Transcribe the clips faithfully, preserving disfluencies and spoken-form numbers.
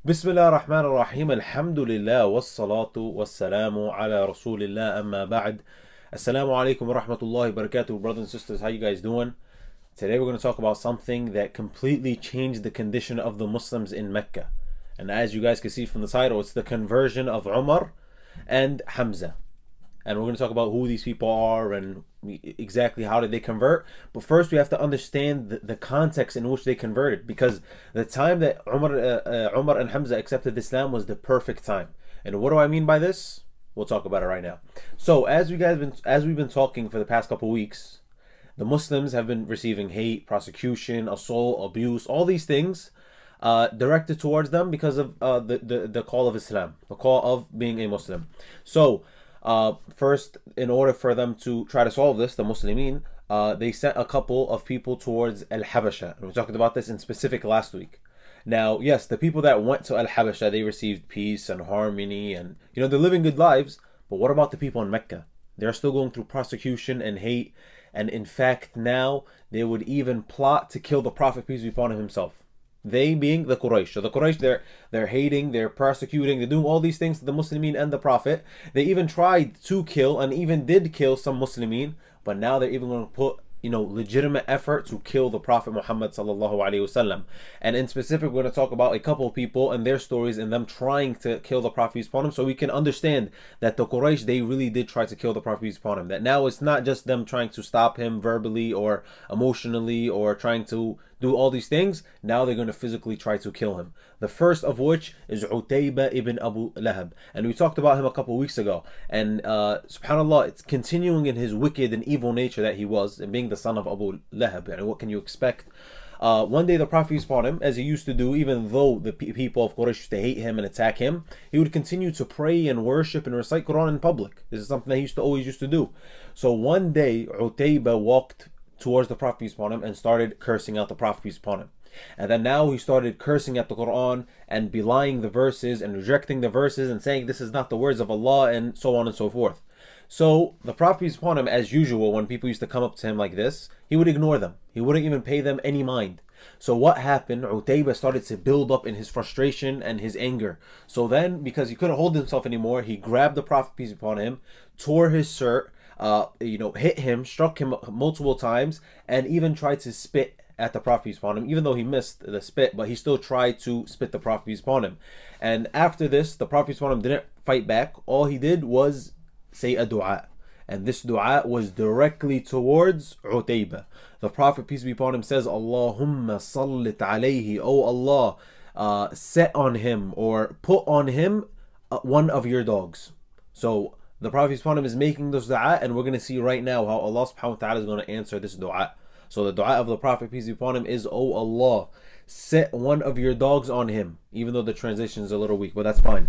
Bismillah ar-Rahman ar-Rahim. Alhamdoulillah wassalatu wassalamu ala Rasulillah amma ba'd. Assalamu alaikum wa rahmatullahi wa barakatuh. Brothers and sisters, how you guys doing? Today we're going to talk about something that completely changed the condition of the Muslims in Mecca. And as you guys can see from the title, it's the conversion of Umar and Hamza. And we're going to talk about who these people are and exactly how did they convert. But first we have to understand the, the context in which they converted, because the time that Umar, uh, uh, Umar and Hamza accepted Islam was the perfect time. And what do I mean by this? We'll talk about it right now. So as we guys been as we've been talking for the past couple weeks, the Muslims have been receiving hate, prosecution, assault, abuse, all these things uh, directed towards them because of uh, the, the, the call of Islam, the call of being a Muslim. So Uh, first, in order for them to try to solve this, the Muslimin, uh, they sent a couple of people towards Al-Habasha. And we talked about this in specific last week. Now, yes, the people that went to Al-Habasha, they received peace and harmony and, you know, they're living good lives. But what about the people in Mecca? They're still going through persecution and hate. And in fact, now they would even plot to kill the Prophet, peace be upon him, himself. They being the Quraish. So the Quraish, they're, they're hating, they're persecuting, they're doing all these things to the Muslimin and the Prophet. They even tried to kill and even did kill some Muslimin, but now they're even going to put, you know, legitimate effort to kill the Prophet Muhammad sallallahu alaihi wasallam. And in specific, we're going to talk about a couple of people and their stories and them trying to kill the Prophet upon him, so we can understand that the Quraysh, they really did try to kill the Prophet upon him. That now it's not just them trying to stop him verbally or emotionally or trying to do all these things. Now they're going to physically try to kill him. The first of which is Utayba ibn Abu Lahab, and we talked about him a couple of weeks ago. And uh, subhanallah, it's continuing in his wicked and evil nature that he was, and being the son of Abu Lahab. And what can you expect? Uh, one day the Prophet used upon him, as he used to do, even though the pe people of Quraysh used to hate him and attack him, he would continue to pray and worship and recite Quran in public. This is something that he used to always used to do. So one day Utayba walked towards the Prophet peace upon him and started cursing out the Prophet peace upon him. And then now he started cursing at the Quran and belying the verses and rejecting the verses and saying this is not the words of Allah and so on and so forth. So the Prophet peace upon him, as usual, when people used to come up to him like this, he would ignore them. He wouldn't even pay them any mind. So what happened? Utayba started to build up in his frustration and his anger. So then, because he couldn't hold himself anymore, he grabbed the Prophet peace upon him, tore his shirt, Uh, you know, hit him, struck him multiple times, and even tried to spit at the Prophet peace upon him, even though he missed the spit, but he still tried to spit the Prophet peace upon him. And after this, the Prophet peace upon him didn't fight back. All he did was say a dua, and this dua was directly towards Utayba. The Prophet peace be upon him says, Allahumma sallit alayhi, oh Allah, uh, set on him or put on him uh, one of your dogs. So the Prophet peace upon him is making this dua, and we're going to see right now how Allah subhanahu wa ta'ala is going to answer this dua. So the dua of the Prophet peace be upon him is, oh Allah, set one of your dogs on him, even though the translation is a little weak, but that's fine.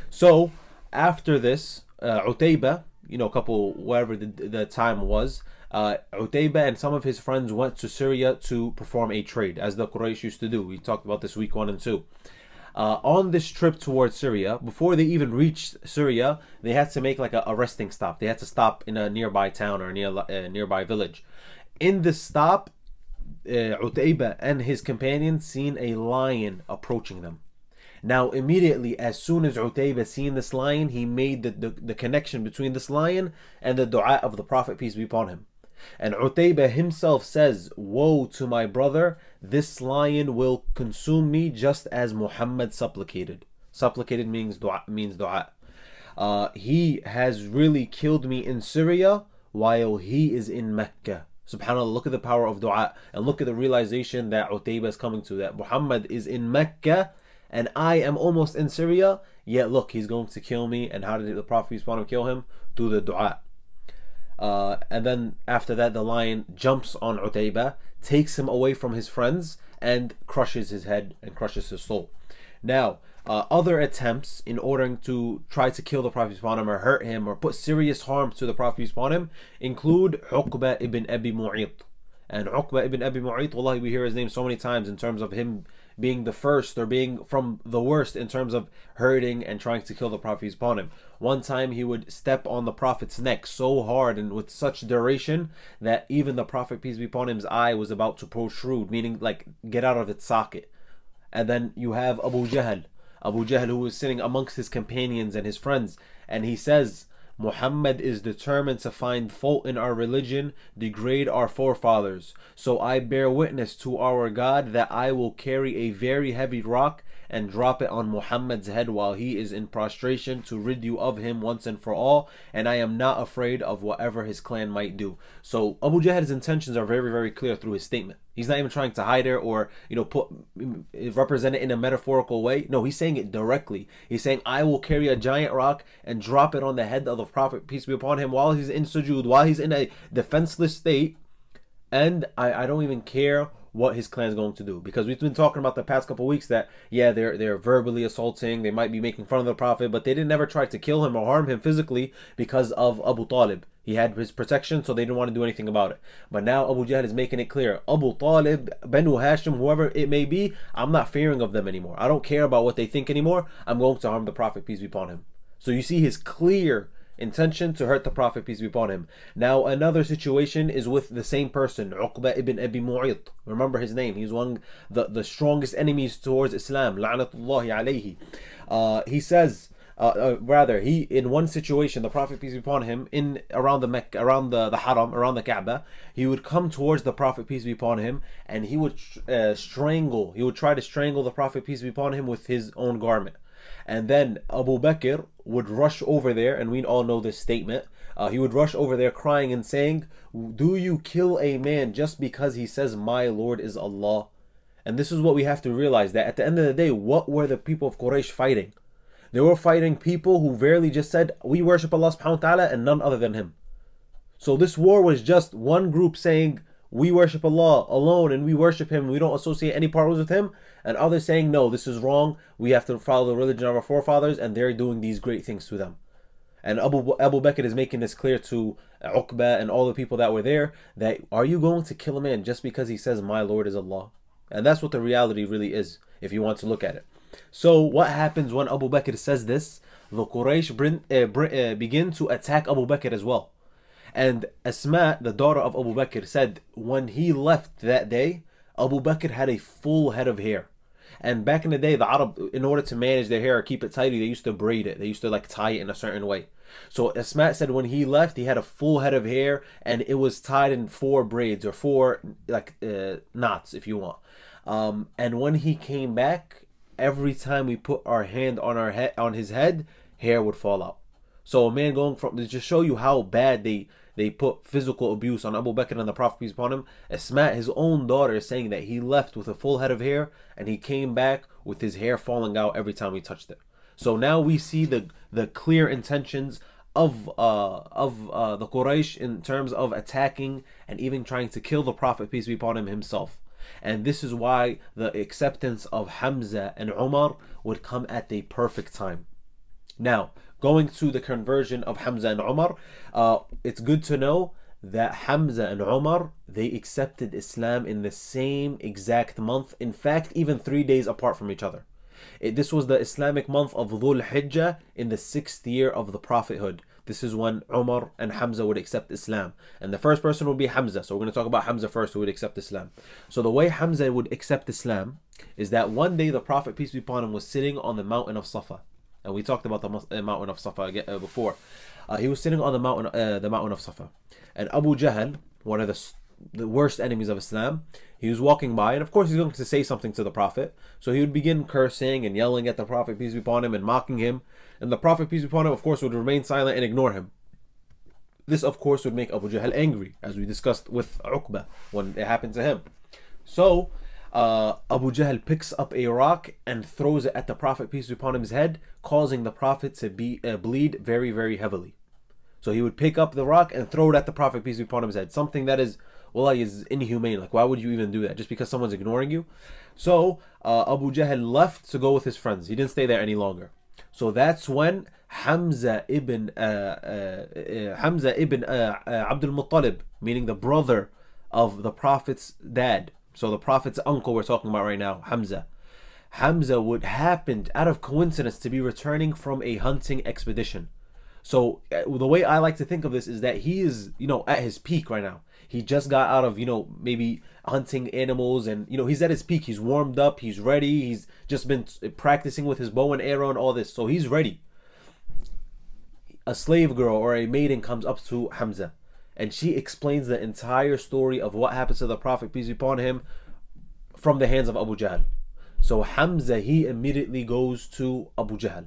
So after this, uh, Utayba, you know, a couple, whatever the, the time was, uh, Utayba and some of his friends went to Syria to perform a trade, as the Quraysh used to do. We talked about this week one and two. Uh, on this trip towards Syria, before they even reached Syria, they had to make like a, a resting stop. They had to stop in a nearby town or near a nearby village. In this stop, uh, Utayba and his companions seen a lion approaching them. Now immediately, as soon as Utayba seen this lion, he made the, the, the connection between this lion and the dua of the Prophet peace be upon him. And Utayba himself says, woe to my brother, this lion will consume me just as Muhammad supplicated. Supplicated means dua. Means dua. Uh, he has really killed me in Syria while he is in Mecca. Subhanallah, look at the power of dua, and look at the realization that Utayba is coming to, that Muhammad is in Mecca and I am almost in Syria, yet look, he's going to kill me. And how did the Prophet peace upon him kill him? Through the dua. Uh, and then after that, the lion jumps on Utayba, takes him away from his friends, and crushes his head and crushes his soul. Now, uh, other attempts in order to try to kill the Prophet upon him or hurt him or put serious harm to the Prophet upon him include Uqba ibn Abi Mu'ayt. And Uqba ibn Abi Mu'ayt, wallahi, we hear his name so many times in terms of him being the first or being from the worst in terms of hurting and trying to kill the Prophet upon him. One time he would step on the Prophet's neck so hard and with such duration that even the Prophet peace be upon him's eye was about to protrude, meaning like get out of its socket. And then you have Abu Jahl. Abu Jahl, who was sitting amongst his companions and his friends, and he says, Muhammad is determined to find fault in our religion, degrade our forefathers. So I bear witness to our God that I will carry a very heavy rock and drop it on Muhammad's head while he is in prostration to rid you of him once and for all, and I am not afraid of whatever his clan might do. So Abu Jahl's intentions are very, very clear through his statement. He's not even trying to hide it or, you know, put represent it in a metaphorical way. No, he's saying it directly. He's saying, I will carry a giant rock and drop it on the head of the Prophet, peace be upon him, while he's in sujood, while he's in a defenseless state, and I, I don't even care what his clan is going to do, because we've been talking about the past couple weeks that yeah they're they're verbally assaulting, they might be making fun of the Prophet, but they didn't ever try to kill him or harm him physically because of Abu Talib. He had his protection, so they didn't want to do anything about it. But now Abu Jahl is making it clear, Abu Talib, Banu Hashim, whoever it may be, I'm not fearing of them anymore. I don't care about what they think anymore. I'm going to harm the Prophet, peace be upon him. So you see his clear intention to hurt the Prophet, peace be upon him. Now another situation is with the same person, Uqba ibn Abi Mu'ayt. Remember his name. He's one of the, the strongest enemies towards Islam. La'natullahi alayhi. Uh, he says, uh, uh, rather, he in one situation, the Prophet, peace be upon him, in around the Mecca, around the, the Haram, around the Kaaba, he would come towards the Prophet, peace be upon him, and he would uh, strangle, he would try to strangle the Prophet, peace be upon him, with his own garment. And then Abu Bakr would rush over there, and we all know this statement. Uh, he would rush over there crying and saying, do you kill a man just because he says, my Lord is Allah? And this is what we have to realize, that at the end of the day, what were the people of Quraysh fighting? They were fighting people who verily just said, we worship Allah subhanahu wa ta'ala and none other than him. So this war was just one group saying, we worship Allah alone and we worship him, we don't associate any partners with him, and others saying, no, this is wrong, we have to follow the religion of our forefathers, and they're doing these great things to them. And Abu, Abu Bakr is making this clear to Uqba and all the people that were there, that are you going to kill a man just because he says my Lord is Allah? And that's what the reality really is, if you want to look at it. So what happens when Abu Bakr says this? The Quraysh bring, uh, bring, uh, begin to attack Abu Bakr as well. And Asma, the daughter of Abu Bakr, said when he left that day, Abu Bakr had a full head of hair. And back in the day, the Arab, in order to manage their hair or keep it tidy, they used to braid it. They used to like tie it in a certain way. So Asma said when he left, he had a full head of hair and it was tied in four braids or four like uh, knots, if you want. Um, and when he came back, every time we put our hand on our head, on his head, hair would fall out. So a man going from, to just show you how bad they they put physical abuse on Abu Bakr and the Prophet, peace upon him. Asma, his own daughter, is saying that he left with a full head of hair and he came back with his hair falling out every time he touched it. So now we see the the clear intentions of uh of uh the Quraysh in terms of attacking and even trying to kill the Prophet, peace be upon him, himself. And this is why the acceptance of Hamza and Umar would come at the perfect time. Now, going to the conversion of Hamza and Umar, uh, it's good to know that Hamza and Umar, they accepted Islam in the same exact month. In fact, even three days apart from each other. It, this was the Islamic month of Dhul Hijjah in the sixth year of the prophethood. This is when Umar and Hamza would accept Islam. And the first person would be Hamza. So we're going to talk about Hamza first, who would accept Islam. So the way Hamza would accept Islam is that one day the Prophet, peace be upon him, was sitting on the mountain of Safa. And we talked about the mountain of Safa again, uh, before. Uh, he was sitting on the mountain, uh, the mountain of Safa. And Abu Jahl, one of the, the worst enemies of Islam, he was walking by. And of course he's going to say something to the Prophet. So he would begin cursing and yelling at the Prophet, peace be upon him, and mocking him. And the Prophet, peace be upon him, of course, would remain silent and ignore him. This, of course, would make Abu Jahl angry, as we discussed with Uqba when it happened to him. So uh, Abu Jahl picks up a rock and throws it at the Prophet, peace be upon him's head, causing the Prophet to be uh, bleed very, very heavily. So he would pick up the rock and throw it at the Prophet, peace be upon him's head. Something that is, Wallahi, is inhumane. Like, why would you even do that? Just because someone's ignoring you? So uh, Abu Jahl left to go with his friends. He didn't stay there any longer. So that's when Hamza ibn uh, uh, uh, Hamza ibn uh, uh, Abdul Muttalib, meaning the brother of the Prophet's dad. So the Prophet's uncle we're talking about right now, Hamza. Hamza would happen out of coincidence to be returning from a hunting expedition. So uh, the way I like to think of this is that he is, you know, at his peak right now. He just got out of, you know, maybe hunting animals, and, you know, he's at his peak. He's warmed up. He's ready. He's just been practicing with his bow and arrow and all this. So he's ready. A slave girl or a maiden comes up to Hamza, and she explains the entire story of what happens to the Prophet, peace be upon him, from the hands of Abu Jahl. So Hamza, he immediately goes to Abu Jahl.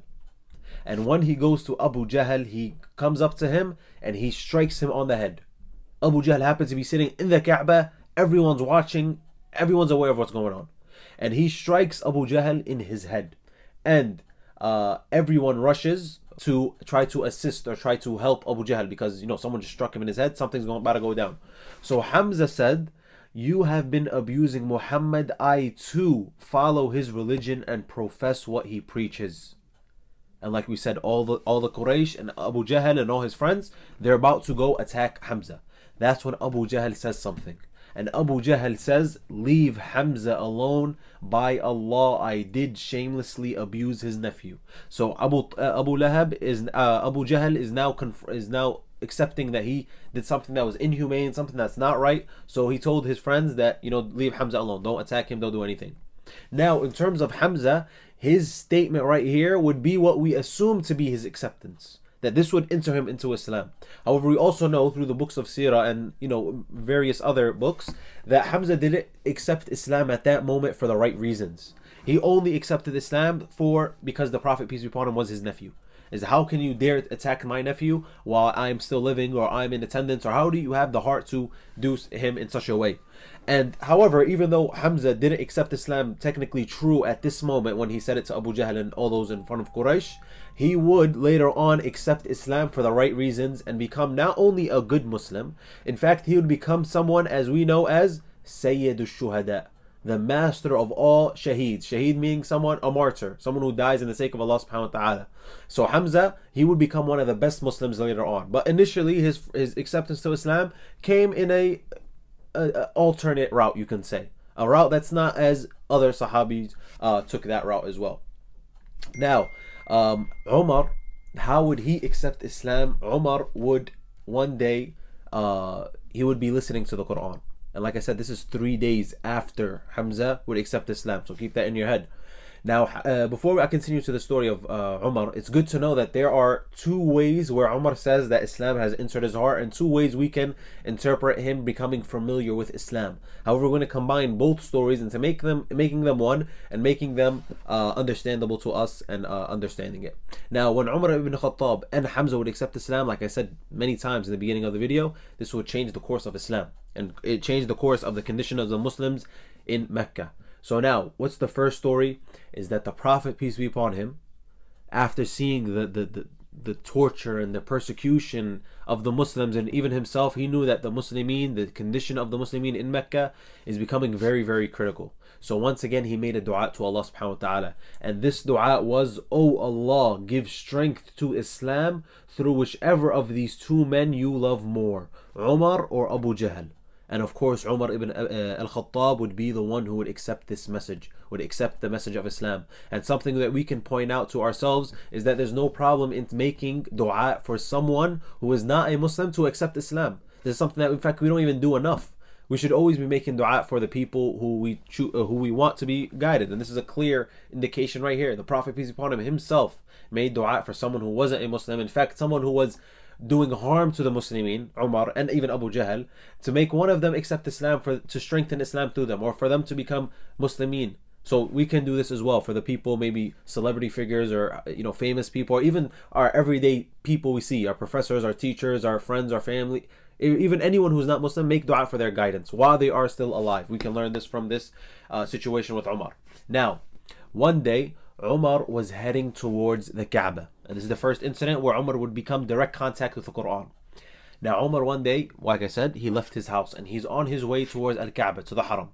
And when he goes to Abu Jahl, he comes up to him and he strikes him on the head. Abu Jahl happens to be sitting in the Kaaba. Everyone's watching. Everyone's aware of what's going on. And he strikes Abu Jahl in his head. And uh, everyone rushes to try to assist or try to help Abu Jahl, because, you know, someone just struck him in his head. Something's going about to go down. So Hamza said, "You have been abusing Muhammad. I too follow his religion and profess what he preaches." And like we said, all the all the Quraish and Abu Jahl and all his friends, they're about to go attack Hamza. That's when Abu Jahl says something. And Abu Jahl says, "Leave Hamza alone. By Allah, I did shamelessly abuse his nephew." So Abu uh, Abu Lahab is uh, Abu Jahl is now conf is now accepting that he did something that was inhumane, something that's not right. So he told his friends that, you know, leave Hamza alone. Don't attack him. Don't do anything. Now, in terms of Hamza, his statement right here would be what we assume to be his acceptance, that this would enter him into Islam. However, we also know through the books of Seerah and, you know, various other books, that Hamza didn't accept Islam at that moment for the right reasons. He only accepted Islam for because the Prophet, peace be upon him, was his nephew. Is how can you dare attack my nephew while I'm still living, or I'm in attendance, or how do you have the heart to do him in such a way? And however, even though Hamza didn't accept Islam technically true at this moment when he said it to Abu Jahl and all those in front of Quraysh, he would later on accept Islam for the right reasons and become not only a good Muslim, in fact, he would become someone as we know as Sayyid al-Shuhada, the master of all shaheeds. Shaheed meaning someone, a martyr, someone who dies in the sake of Allah subhanahu wa ta'ala. So Hamza, he would become one of the best Muslims later on. But initially, his his acceptance to Islam came in a, a, a alternate route, you can say. A route that's not as other Sahabis uh, took that route as well. Now, um, Umar, how would he accept Islam? Umar would one day, uh, he would be listening to the Quran. And like I said, this is three days after Hamza would accept Islam. So keep that in your head. Now, uh, before I continue to the story of uh, Umar, it's good to know that there are two ways where Umar says that Islam has entered his heart, and two ways we can interpret him becoming familiar with Islam. However, we're going to combine both stories into make them, making them one and making them uh, understandable to us and uh, understanding it. Now, when Umar ibn Khattab and Hamza would accept Islam, like I said many times in the beginning of the video, this would change the course of Islam. And it changed the course of the condition of the Muslims in Mecca. So now, what's the first story? Is that the Prophet, peace be upon him, after seeing the, the, the, the torture and the persecution of the Muslims and even himself, he knew that the Muslimin, the condition of the Muslimin in Mecca is becoming very, very critical. So once again, he made a dua to Allah subhanahu wa ta'ala. And this dua was, "Oh Allah, give strength to Islam through whichever of these two men you love more, Umar or Abu Jahl." And of course, Umar ibn uh, Al-Khattab would be the one who would accept this message, would accept the message of Islam. And something that we can point out to ourselves is that there's no problem in making dua for someone who is not a Muslim to accept Islam. This is something that, in fact, we don't even do enough. We should always be making dua for the people who we choose, uh, who we want to be guided. And this is a clear indication right here. The Prophet, peace be upon him, himself made dua for someone who wasn't a Muslim. In fact, someone who was doing harm to the Muslimin, Umar and even Abu Jahl, to make one of them accept Islam, for to strengthen Islam through them, or for them to become Muslimin. So we can do this as well for the people, maybe celebrity figures, or, you know, famous people, or even our everyday people we see, our professors, our teachers, our friends, our family, even anyone who's not Muslim. Make dua for their guidance while they are still alive. We can learn this from this uh, situation with Umar. Now, one day Umar was heading towards the Kaaba, and this is the first incident where Umar would become direct contact with the Quran. Now, Umar one day, like I said, he left his house and he's on his way towards Al-Kaaba, to the Haram.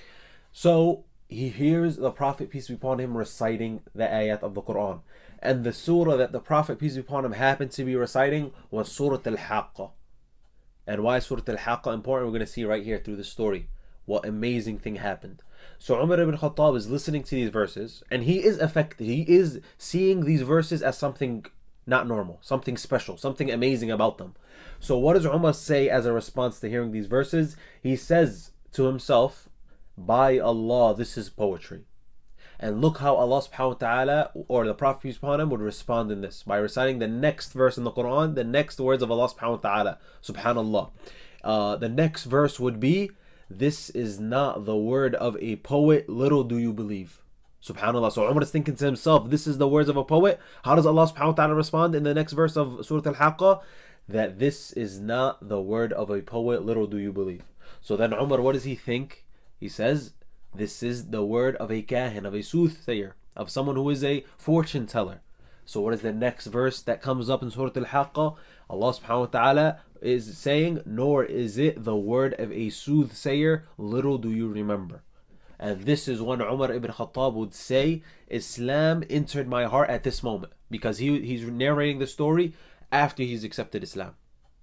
So he hears the Prophet, peace be upon him, reciting the ayat of the Quran. And the surah that the Prophet, peace be upon him, happened to be reciting was Surah Al-Haqqa. And why is Surah Al-Haqqa important? We're going to see right here through the story what amazing thing happened. So Umar ibn Khattab is listening to these verses, and he is affected. He is seeing these verses as something not normal, something special, something amazing about them. So what does Umar say as a response to hearing these verses? He says to himself, by Allah, this is poetry. And look how Allah subhanahu wa ta'ala, or the Prophet peace upon him, would respond in this by reciting the next verse in the Quran, the next words of Allah subhanahu wa ta'ala, subhanallah. Uh, the next verse would be, this is not the word of a poet, little do you believe. Subhanallah. So Umar is thinking to himself, this is the words of a poet. How does Allah subhanahu wa ta'ala respond in the next verse of Surah Al-Haqqah? That this is not the word of a poet, little do you believe. So then Umar, what does he think? He says, this is the word of a kahin, of a soothsayer, of someone who is a fortune teller. So what is the next verse that comes up in Surah Al-Haqqah? Allah subhanahu wa ta'ala is saying, nor is it the word of a soothsayer, little do you remember. And this is when Umar ibn Khattab would say, Islam entered my heart at this moment. Because he, he's narrating the story after he's accepted Islam.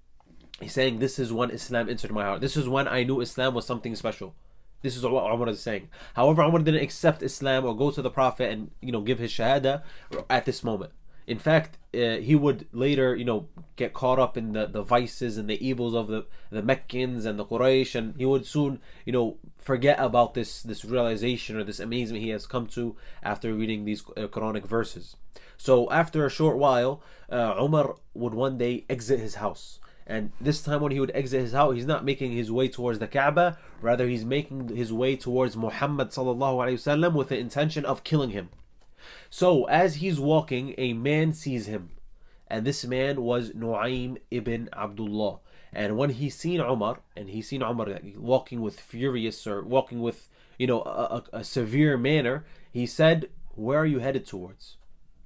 He's saying, this is when Islam entered my heart. This is when I knew Islam was something special. This is what Umar is saying. However, Umar didn't accept Islam or go to the Prophet and, you know, give his shahada at this moment. In fact, uh, he would later, you know, get caught up in the, the vices and the evils of the, the Meccans and the Quraish, and he would soon, you know, forget about this, this realization or this amazement he has come to after reading these uh, Quranic verses. So after a short while, uh, Umar would one day exit his house. And this time when he would exit his house, he's not making his way towards the Kaaba, rather he's making his way towards Muhammad sallallahu alaihi wasallam with the intention of killing him. So as he's walking, a man sees him, and this man was Nu'aym ibn Abdullah. And when he seen Umar, and he seen Umar walking with furious, or walking with, you know, a, a, a severe manner, he said, where are you headed towards?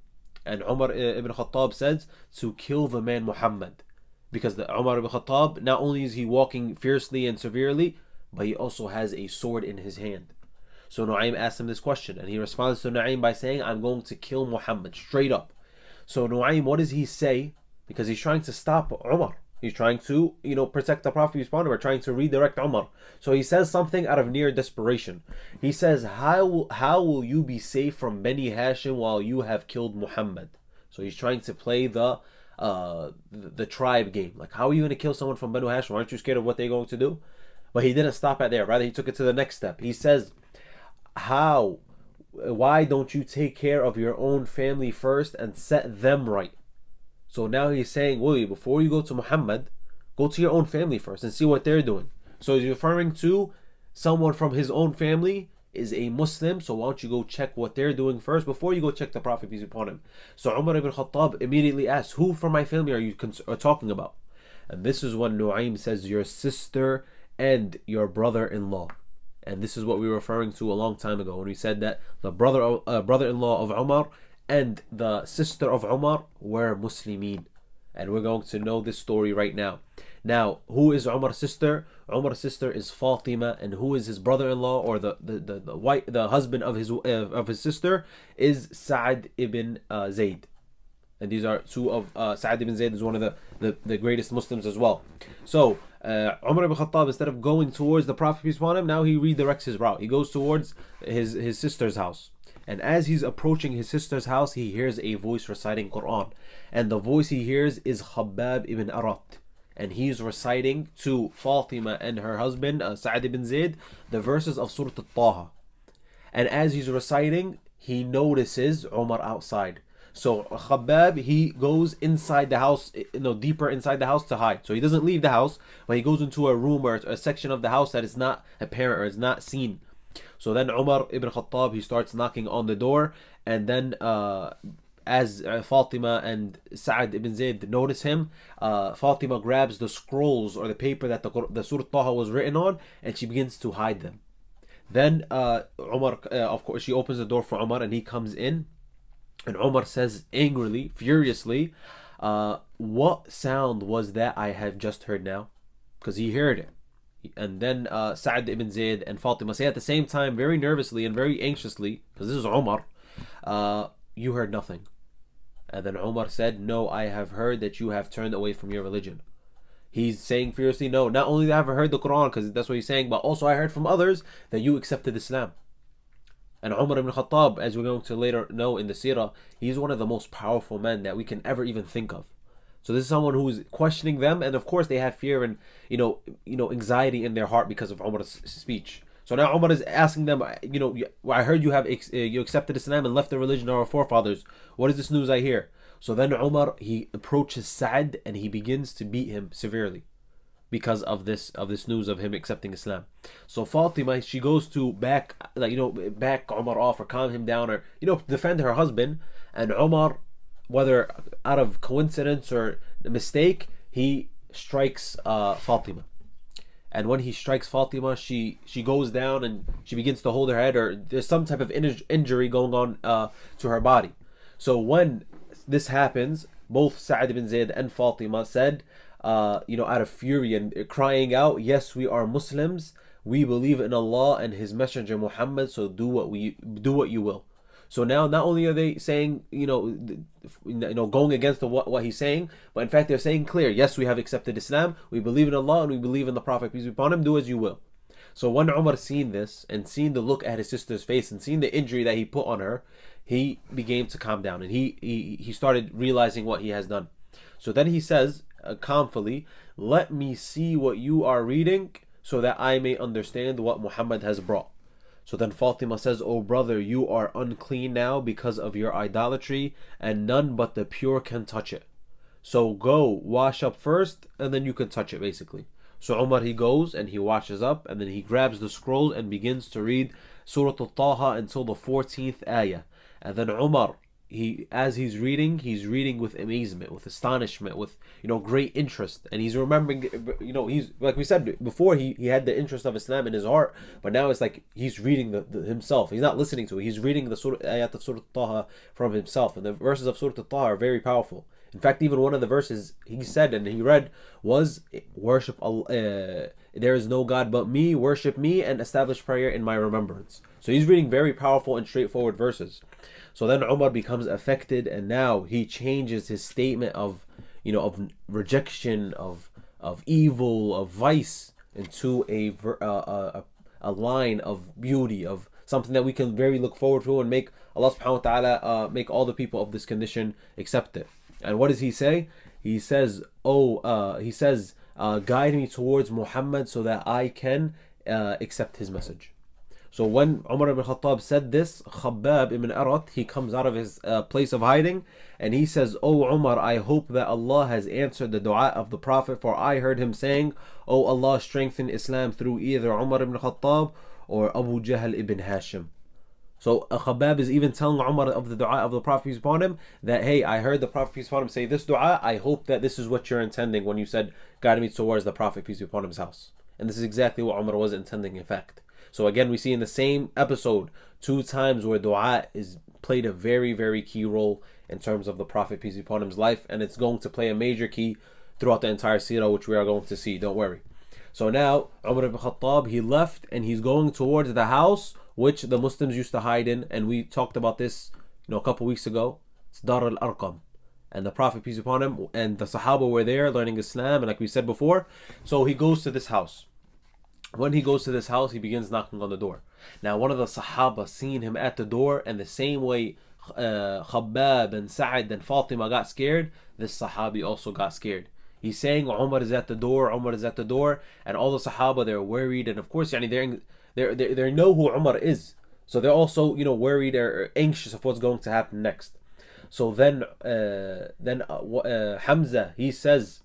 And Umar ibn Khattab says, to kill the man Muhammad. Because the Umar ibn Khattab, not only is he walking fiercely and severely, but he also has a sword in his hand. So Nu'aym asks him this question, and he responds to Nu'aym by saying, I'm going to kill Muhammad, straight up. So Nu'aym, what does he say? Because he's trying to stop Umar. He's trying to, you know, protect the Prophet, peace be upon him, or trying to redirect Umar. So he says something out of near desperation. He says, how, how will you be safe from Bani Hashim while you have killed Muhammad? So he's trying to play the uh, the, the tribe game. Like, how are you going to kill someone from Banu Hashim? Aren't you scared of what they're going to do? But he didn't stop at there. Rather, he took it to the next step. He says, how, why don't you take care of your own family first and set them right? So now he's saying, Willie, before you go to Muhammad, go to your own family first and see what they're doing. So he's referring to someone from his own family is a Muslim, so why don't you go check what they're doing first before you go check the Prophet, peace be upon him. So Umar ibn Khattab immediately asks, who from my family are you are talking about? And this is when Nu'aym says, your sister and your brother-in-law. And this is what we were referring to a long time ago when we said that the brother uh, brother-in-law of Umar and the sister of Umar were Muslimin. And we're going to know this story right now. Now, who is Umar's sister? Umar's sister is Fatima, and who is his brother-in-law, or the the the, the white the husband of his uh, of his sister is Sa'd ibn uh, Zayd. And these are two of uh, Sa'd ibn Zayd is one of the, the, the greatest Muslims as well. So uh, Umar ibn Khattab, instead of going towards the Prophet, peace be upon him, now he redirects his route. He goes towards his his sister's house. And as he's approaching his sister's house, he hears a voice reciting Quran. And the voice he hears is Khabbab ibn Arat. And he's reciting to Fatima and her husband, uh, Sa'd ibn Zayd, the verses of Surah Al-Taha. And as he's reciting, he notices Umar outside. So Khabbab, he goes inside the house, you know, deeper inside the house to hide. So he doesn't leave the house, but he goes into a room or a section of the house that is not apparent or is not seen. So then Umar ibn Khattab, he starts knocking on the door, and then uh, as uh, Fatima and Sa'd ibn Zayd notice him, uh, Fatima grabs the scrolls or the paper that the, the Surah Taha was written on, and she begins to hide them. Then uh, Umar, uh, of course, she opens the door for Umar, and he comes in, and Umar says angrily, furiously, uh, what sound was that I have just heard now? Because he heard it. And then uh, Sa'd ibn Zayd and Fatima say at the same time, very nervously and very anxiously, because this is Umar, uh, you heard nothing. And then Umar said, no, I have heard that you have turned away from your religion. He's saying fiercely, no, not only have I heard the Quran, because that's what he's saying, but also I heard from others that you accepted Islam. And Umar ibn Khattab, as we're going to later know in the Seerah, he's one of the most powerful men that we can ever even think of. So this is someone who's questioning them, and of course they have fear and you know, you know, anxiety in their heart because of Umar's speech. So now Umar is asking them, you know, I heard you have you accepted Islam and left the religion of our forefathers. What is this news I hear? So then Umar, he approaches Sa'd and he begins to beat him severely because of this of this news of him accepting Islam. So Fatima, she goes to back, like you know, back Umar off or calm him down or you know, defend her husband. And Umar, whether out of coincidence or mistake, he strikes uh, Fatima. And when he strikes Fatima, she she goes down and she begins to hold her head, or there's some type of in injury going on uh, to her body. So when this happens, both Sa'd ibn Zayd and Fatima said, uh, you know, out of fury and crying out, "Yes, we are Muslims. We believe in Allah and His Messenger Muhammad. So do what we do what you will." So now, not only are they saying, you know, you know, going against the, what what he's saying, but in fact they're saying clear, yes, we have accepted Islam, we believe in Allah, and we believe in the Prophet, peace be upon him. Do as you will. So when Umar seen this and seen the look at his sister's face and seen the injury that he put on her, he began to calm down and he he he started realizing what he has done. So then he says uh, calmly, "Let me see what you are reading, so that I may understand what Muhammad has brought." So then Fatima says, "Oh brother, you are unclean now because of your idolatry, and none but the pure can touch it. So go wash up first, and then you can touch it," basically. So Umar, he goes and he washes up, and then he grabs the scroll and begins to read Surah Al-Taha until the fourteenth ayah. And then Umar, he as he's reading, he's reading with amazement, with astonishment, with you know great interest, and he's remembering, you know, he's like we said before, he he had the interest of Islam in his heart, but now it's like he's reading the, the himself. He's not listening to it. He's reading the surah, ayat of Surah Taha from himself, and the verses of Surah Taha are very powerful. In fact, even one of the verses he said and he read was, "Worship Allah. Uh, there is no God but me. Worship me and establish prayer in my remembrance." So he's reading very powerful and straightforward verses. So then Umar becomes affected, and now he changes his statement of, you know, of rejection, of of evil, of vice, into a uh, a, a line of beauty, of something that we can very look forward to, and make Allah subhanahu wa ta'ala uh, make all the people of this condition accept it. And what does he say? He says, "Oh, uh, he says, uh, guide me towards Muhammad so that I can uh, accept his message." So when Umar ibn Khattab said this, Khabbab ibn Arat, he comes out of his uh, place of hiding and he says, "Oh Umar, I hope that Allah has answered the dua of the Prophet, for I heard him saying, oh Allah, strengthen Islam through either Umar ibn Khattab or Abu Jahl ibn Hashim." So uh, Khabbab is even telling Umar of the dua of the Prophet, peace upon him, that hey, I heard the Prophet, peace upon him, say this dua. I hope that this is what you're intending when you said guide me towards the Prophet, peace upon him's house. And this is exactly what Umar was intending, in fact. So again, we see in the same episode two times where dua is played a very, very key role in terms of the Prophet, peace be upon him's life, and it's going to play a major key throughout the entire seerah, which we are going to see. Don't worry. So now Umar ibn Khattab, he left and he's going towards the house which the Muslims used to hide in, and we talked about this, you know, a couple weeks ago. It's Dar al-Arqam, and the Prophet, peace be upon him, and the Sahaba were there learning Islam, and like we said before, so he goes to this house. When he goes to this house, he begins knocking on the door. Now, one of the Sahaba seen him at the door, and the same way uh, Khabbab and Sa'd and Fatima got scared, this Sahabi also got scared. He's saying Umar is at the door, Umar is at the door, and all the Sahaba, they're worried, and of course, yani, they're, they're, they they know who Umar is, so they're also, you know, worried or anxious of what's going to happen next. So then, uh, then uh, uh, Hamza, he says,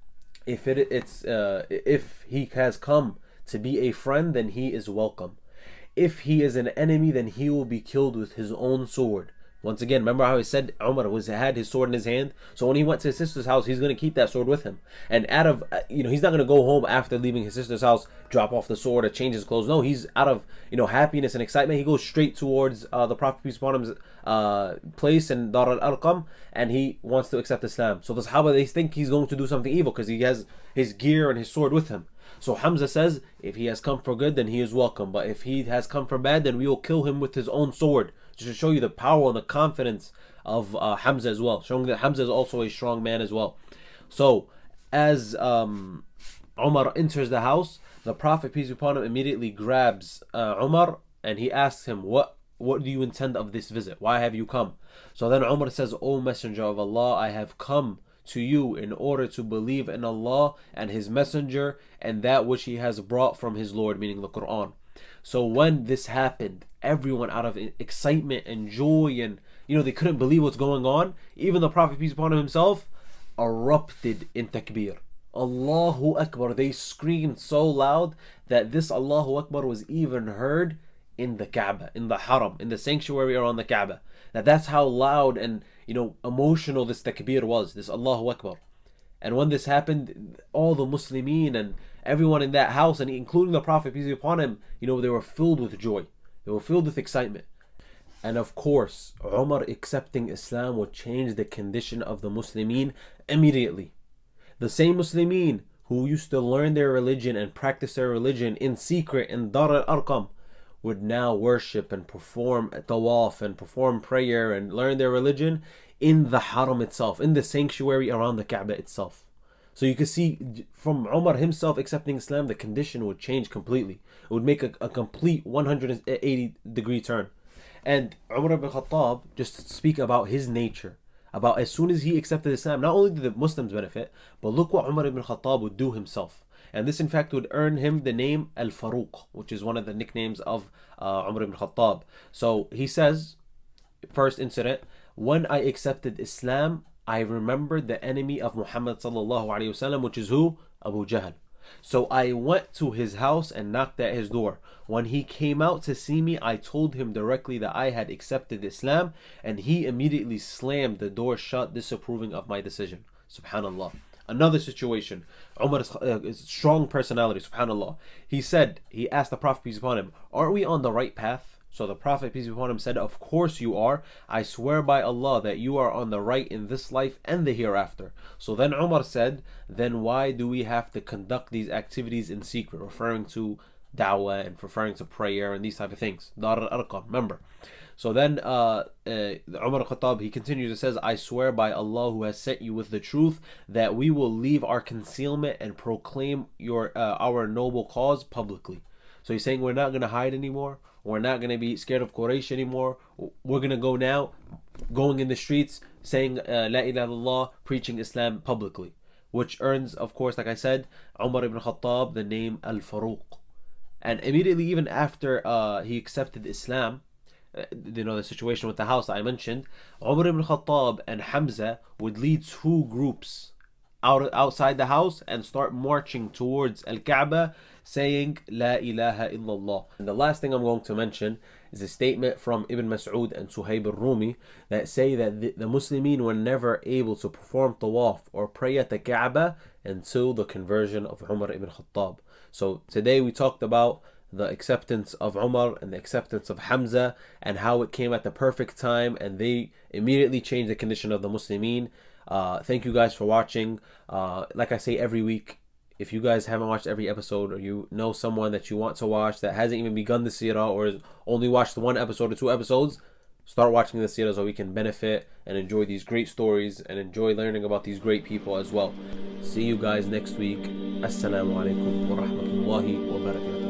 if it it's uh, if he has come to be a friend, then he is welcome. If he is an enemy, then he will be killed with his own sword. Once again, remember how he said Umar was had his sword in his hand? So when he went to his sister's house, he's going to keep that sword with him. And out of, you know, he's not going to go home after leaving his sister's house, drop off the sword or change his clothes. No, he's out of, you know, happiness and excitement. He goes straight towards uh, the Prophet, peace upon him's uh, place in Dar al-Arqam, and he wants to accept Islam. So the Sahaba, they think he's going to do something evil because he has his gear and his sword with him. So Hamza says, if he has come for good, then he is welcome. But if he has come for bad, then we will kill him with his own sword. Just to show you the power and the confidence of uh, Hamza as well. Showing that Hamza is also a strong man as well. So, as um, Umar enters the house, the Prophet, peace be upon him, immediately grabs uh, Umar and he asks him, what what do you intend of this visit? Why have you come? So then Umar says, O Messenger of Allah, I have come to you in order to believe in Allah and His Messenger and that which He has brought from His Lord, meaning the Quran. So when this happened, everyone out of excitement and joy, and you know, they couldn't believe what's going on. Even the Prophet, peace upon him, himself erupted in takbir. Allahu Akbar. They screamed so loud that this Allahu Akbar was even heard in the Kaaba, in the Haram, in the sanctuary around the Kaaba. That that's how loud and, you know, emotional this takbir was, this Allahu Akbar. And when this happened, all the Muslimin and everyone in that house, and including the Prophet, peace be upon him, you know, they were filled with joy. They were filled with excitement. And of course, Umar accepting Islam would change the condition of the Muslimin immediately. The same Muslimin who used to learn their religion and practice their religion in secret in Dar al-Arqam would now worship and perform tawaf and perform prayer and learn their religion in the Haram itself, in the sanctuary around the Kaaba itself. So you can see from Umar himself accepting Islam, the condition would change completely. It would make a, a complete one hundred eighty degree turn. And Umar ibn Khattab, just to speak about his nature, about as soon as he accepted Islam, not only did the Muslims benefit, but look what Umar ibn Khattab would do himself. And this in fact would earn him the name Al-Faruq, which is one of the nicknames of uh, Umar ibn Khattab. So he says, first incident, when I accepted Islam, I remembered the enemy of Muhammad sallallahu alaihi wasallam, which is who? Abu Jahl. So I went to his house and knocked at his door. When he came out to see me, I told him directly that I had accepted Islam, and he immediately slammed the door shut, disapproving of my decision. Subhanallah. Another situation, Umar's uh, strong personality, subhanallah. He said, he asked the Prophet, peace upon him, aren't we on the right path? So the Prophet, peace be upon him, said, of course you are. I swear by Allah that you are on the right in this life and the hereafter. So then Umar said, then why do we have to conduct these activities in secret? Referring to da'wah and referring to prayer and these type of things. Dar al-Arqam, remember. So then uh, uh, Umar al-Khattab, he continues and says, I swear by Allah who has sent you with the truth that we will leave our concealment and proclaim your uh, our noble cause publicly. So he's saying we're not going to hide anymore. We're not going to be scared of Quraish anymore. We're going to go now, going in the streets, saying uh, La ilaha illallah, preaching Islam publicly. Which earns, of course, like I said, Umar ibn Khattab the name Al-Faruq. And immediately, even after uh, he accepted Islam, uh, you know, the situation with the house that I mentioned, Umar ibn Khattab and Hamza would lead two groups out outside the house and start marching towards Al-Kaaba, saying La ilaha illallah. And the last thing I'm going to mention is a statement from Ibn Mas'ud and Suhaib al-Rumi that say that the, the Muslimin were never able to perform tawaf or pray at the Kaaba until the conversion of Umar ibn Khattab. So today we talked about the acceptance of Umar and the acceptance of Hamza and how it came at the perfect time and they immediately changed the condition of the Muslimin. Uh, thank you guys for watching. Uh, like I say every week, if you guys haven't watched every episode or you know someone that you want to watch that hasn't even begun the Seerah or has only watched one episode or two episodes, start watching the Seerah so we can benefit and enjoy these great stories and enjoy learning about these great people as well. See you guys next week. Assalamu alaikum wa rahmatullahi wa barakatuh.